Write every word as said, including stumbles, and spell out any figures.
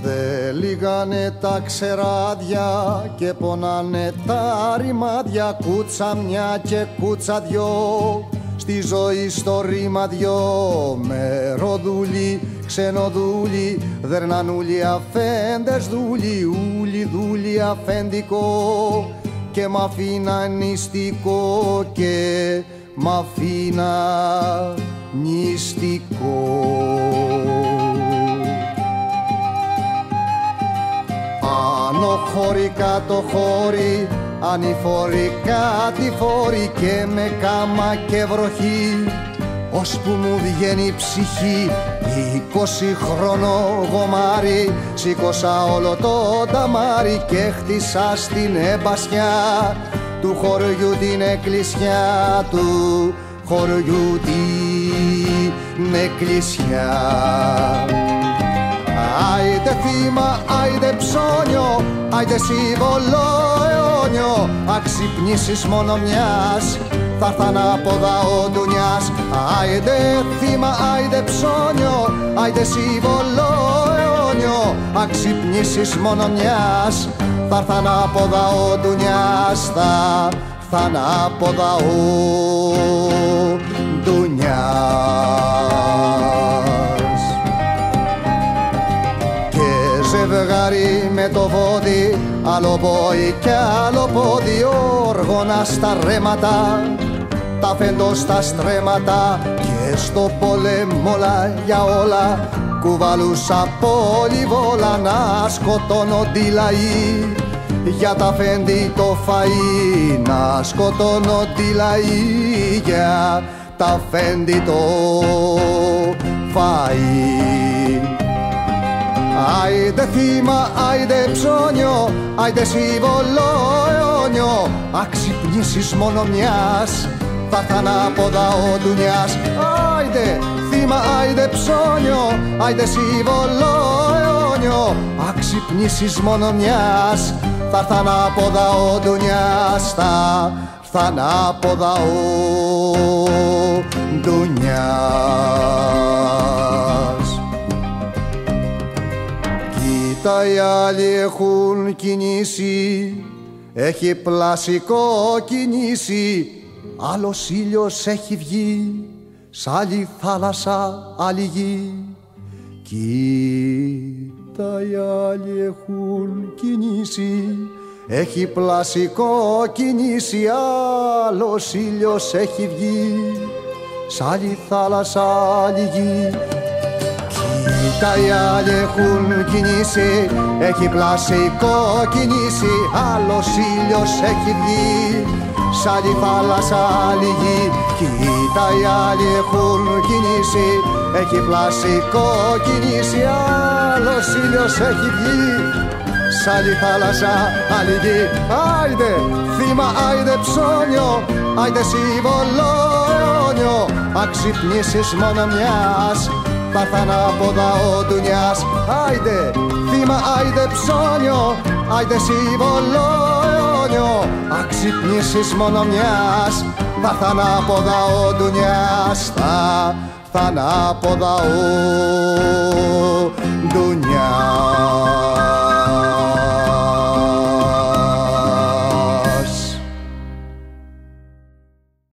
Δε λύγανε τα ξεράδια και πονάνε τα ρημάδια, κούτσα μια και κούτσα δυο, στη ζωή στο ρήμα δυο. Μεροδούλοι, ξενοδούλοι, δερνανούλοι, αφέντες δούλοι, ούλοι δούλοι αφεντικό και μ' αφήνα νηστικό και μ' αφήνα νηστικό. Άνω χώρι, κάτω χώρι, ανηφορικά τη φόρη και με κάμα και βροχή, ώσπου μου βγαίνει η ψυχή. Είκοσι χρόνο γομάρι, σήκωσα όλο το ταμάρι και χτίσα στην εμπασιά του χωριού την εκκλησιά, του χωριού την εκκλησιά. Άιντε θύμα, άιντε ψώνιο, άιντε σύμβολο αιώνιο, αξυπνήσεις μόνο μιας, θα έρθαν από δα ο ντουνιάς. Άιντε θύμα, άιντε ψώνιο, άιντε σύμβολο αιώνιο, αξυπνήσεις μόνο μιας, θα έρθαν από δα ο ντουνιάς, θα έρθαν από δα ο ντουνιάς. Ζευγάρι με το βόδι, άλλο πόη κι άλλο πόδι, όργωνα στα ρέματα, τα φέντο στα στρέμματα και στο πόλεμο για όλα κουβαλούσα πολυβόλα να σκοτώνονται οι λαοί για τα φέντη το φαΐ, να σκοτώνονται οι λαοί για τα φέντη το φαΐ. Άιντε θύμα, άιντε ψώνιο, άιντε σύμβολο αιώνιο, αξυπνήσεις μόνο μιας, θα έρθαν από δα ο ντουνιάς. Άιντε θύμα, άιντε ψώνιο, άιντε σύμβολο αιώνιο, αξυπνήσεις μόνο μιας, θα έρθαν από δα ο ντουνιάς, θα έρθαν από δα ο ντουνιάς. Κοίτα, οι άλλοι έχουν κινήσει, έχει πλασικό κινήσει, άλλος ήλιος έχει βγει, σ' άλλη θάλασσα, άλλη γη. Κοίτα, οι άλλοι έχουν κινήσει, έχει πλασικό κινήσει, άλλος ήλιος έχει βγει, σ' άλλη θάλασσα, άλλη γη. Κοίτα, οι άλλοι έχουν κινήσει, έχει πλασικό κινήσει, άλλος ήλιος έχει βγει, σ' άλλη θάλασσα, άλλη γη. Κοίτα, οι άλλοι έχουν κινήσει, έχει πλασικό κινήσει, άλλος ήλιος έχει βγει, σ' άλλη θάλασσα, άλλη γη. Άιντε θύμα, άιντε ψώνιο, άιντε σύμβολο αιώνιο, αξυπνήσεις μόνο μιας, θα έρθαν από δα ο ντουνιάς. Άιντε θύμα, άιντε ψώνιο, άιντε σύμβολο αιώνιο, αξυπνήσεις μόνο μιας, θα έρθαν από δα ο ντουνιάς, θα έρθαν από δα ο ντουνιάς.